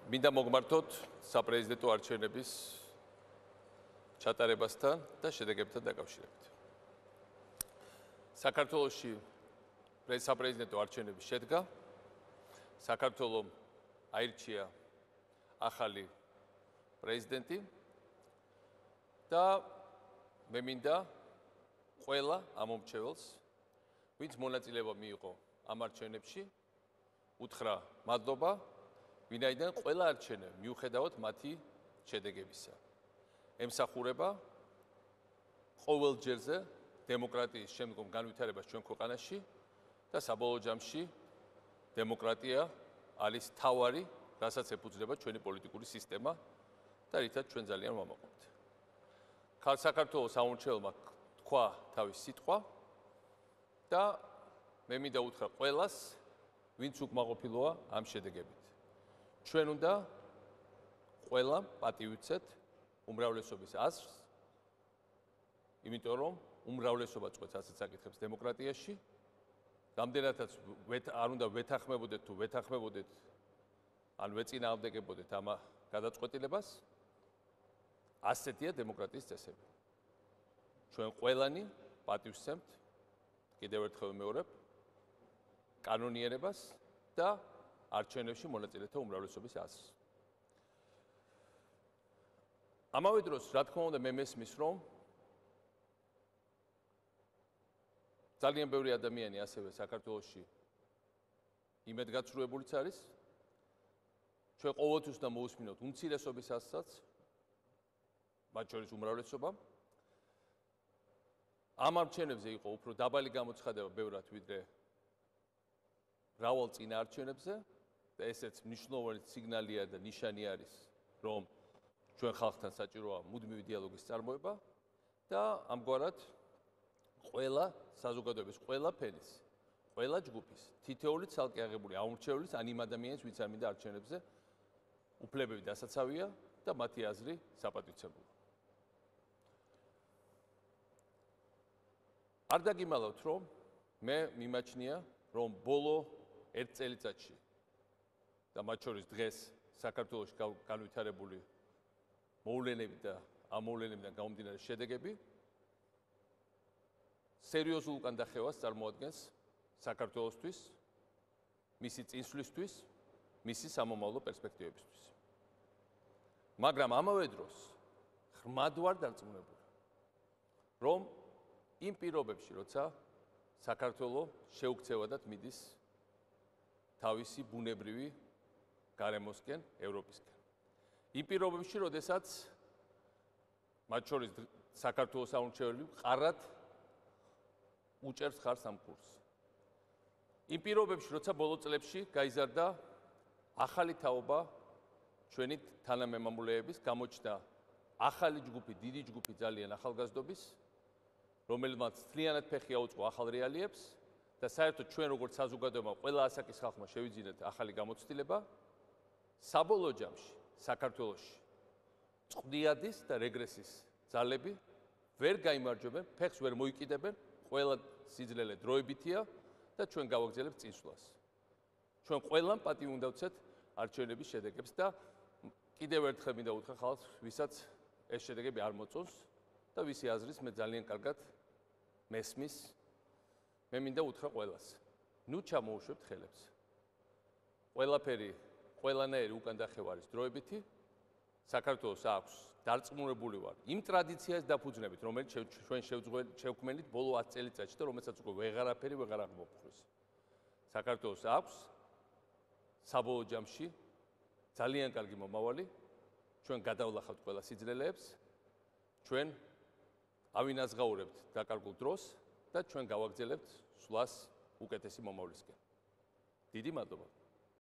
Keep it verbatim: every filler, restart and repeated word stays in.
მინდა მოგმართოთ საპრეზიდენტო არჩევნების ჩატარებასთან და შედეგებთან დაკავშირებით. საქართველოში საპრეზიდენტო არჩევნები შედგა. საქართველომ აირჩია ახალი პრეზიდენტი და მე მინდა ყველა ამომრჩეველს, ვინც მონაწილეობა მიიღო ამ არჩევნებში, უთხრა მადლობა, ვინაიდან ყველა არჩევნა მიუხედავად მათი შედეგებისა ემსახურება ყოველ ჯერზე დემოკრატიის შემდგომ განვითარებას ჩვენ ქვეყანაში და საბოლოო ჯამში დემოკრატია არის თავარი, რასაც ეფუძნება ჩვენი პოლიტიკური სისტემა და რითაც ჩვენ ძალიან ვამაყობთ. საქართველოს სამომრჩეველმა თქვა თავის სიტყვა და მე მინდა უთხრა ყველას, ვინც უკმაყოფილოა ამ შედეგებით. ჩვენ უნდა ყველამ პატივიცეთ უმრავლესობის აზრს, იმიტომ რომ უმრავლესობა წყვეტს ასეთ საკითხებს დემოკრატიაში. რამდენადაც არ უნდა ვეთანხმებოდეთ თუ ვეთანხმებოდეთ ან ვეწინააღმდეგებოდეთ ამ გადაწყვეტილებას, ასეთია დემოკრატიის წესები. ჩვენ ყველანი პატივს ვსცემთ, კიდევ ერთხელ ვიმეორებ, კანონიერებას და არჩევნებში მონაწილეთა უმრავლესობის აზრს. ამავე დროს, რა თქმა უნდა, მე მესმის, რომ ძალიან ბევრი ადამიანი ასევე საქართველოში იმედგაცრუებულიც არის. ჩვენ ყოველთვის უნდა მოусმინოთ უმცირესობის აზრსაც, მათ შორის უმრავლესობამ. ამ არჩევნებზე იყო უფრო დაბალი გამოცხადება ბევრად ვიდრე მრავალ წინა არჩევნებზე და ესეც მნიშვნელოვანი სიგნალია და ნიშანი არის, რომ ჩვენ ხალხთან საჭიროა მუდმივი დიალოგის წარმოება და ამგვარად ყველა საზოგადოების ყველა ფენის, ყველა ჯგუფის, თითოეული ცალკე აღებული ამომრჩევლის ან იმ ადამიანის, ვინც არ მინდა არჩევნებზე უფლებები დასაცავია და მათი აზრი საპატივცემლოა. არ დაგიმალავთ, რომ მე მიმაჩნია, რომ ბოლო ერთ წელიწადში და მათ შორის დღეს საქართველოში განვითარებული მოვლენები და ამ მოვლენებიდან გამომდინარე შედეგები სერიოზულ უკანდახევას წარმოადგენს საქართველოსთვის, მისი წინსვლისთვის, მისი სამომავლო პერსპექტივებისთვის. მაგრამ ამავე დროს ღრმად ვარ დარწმუნებული, რომ იმ პირობებში, როცა საქართველო შეუქცევადად მიდის თავისი ბუნებრივი გარემოსკენ, ევროპისკენ. იმ პირობებში, როდესაც მათ შორის საქართველოს სამომრჩეველი მყარად უჭერს ხარს ამ კურსს. იმ პირობებში, როცა ბოლო წლებში გაიზარდა ახალი თაობა ჩვენი თანამემამულეების, გამოჩნდა ახალი ჯგუფი, დიდი ჯგუფი ძალიან ახალგაზრდობის, რომელმაც მთლიანად ფეხი აუწყო ახალ რეალიებს და საერთოდ ჩვენ როგორც საზოგადოება ყველა ასაკის ხალხმა შევიძინეთ ახალი გამოცდილება, საბოლოო ჯამში საქართველოში წყვდიადის და რეგრესის ძალები ვერ გაიმარჯვებენ, ფეხს ვერ მოიკიდებენ, ყველა სიძლელე დროებითია და ჩვენ გავაგრძელებთ წინსვლას. ჩვენ ყველამ პატივი უნდა ვცეთ არჩევნების შედეგებს და კიდევ ერთხელ მინდა უთხრა ხალხს, ვისაც ეს შედეგები არ მოწონს და ვისი აზრის მე ძალიან კარგად მესმის, მე მინდა უთხრა ყველას. ნუ ჩამოუშვებთ ხელებს. ყველაფერი, ყველანაირი უკანდახევა არის დროებითი. საქართველოს აქვს დარწმუნებული ვარ იმ ტრადიციას დაფუძნებით, რომელიც ჩვენ შევქმნით ბოლო ათ წელიწადში და რომელსაც უკვე ვეღარაფერი ვეღარ აღმოფხვრეს. საქართველოს აქვს საბოლოო ჯამში ძალიან კარგი მომავალი, ჩვენ გადავლახავთ ყველა სიძლელეებს, ჩვენ ავინაზღაურებთ დაკარგულ დროს და ჩვენ გავაგრძელებთ სვლას უკეთესი მომავლისკენ. დიდი მადლობა.